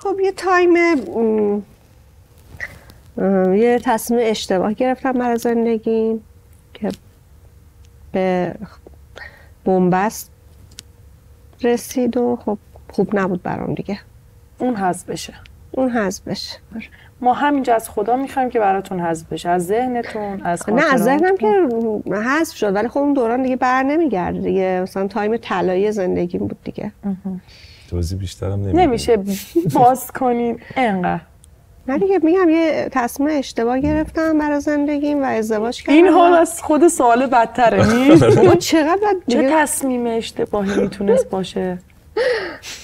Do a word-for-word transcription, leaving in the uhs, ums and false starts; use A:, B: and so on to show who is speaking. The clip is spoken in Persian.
A: خب یه تایم ام، ام، یه تصمیم اشتباه گرفتم برای زندگیم که به بنبست رسید و خب خوب نبود برام دیگه.
B: اون حذف بشه.
A: اون حذف بشه.
B: ما همینجا از خدا میخوایم که براتون حذف بشه، از ذهنتون، از خاطراتتون.
A: نه از ذهنم که حذف شد ولی خب اون دوران دیگه بر نمیگرده دیگه، مثلا تایم طلایی زندگیم بود دیگه.
C: توضیح بیشترم نمیده.
B: نمیشه باز کنیم انقدر.
A: نه دیگه میگم یه تصمیم اشتباه گرفتم برای زندگیم و ازدواج کردم.
B: این حال از خود سوال بدتره نیست؟
A: اون چقدر
B: چه تصمیم اشتباهی میتونست باشه؟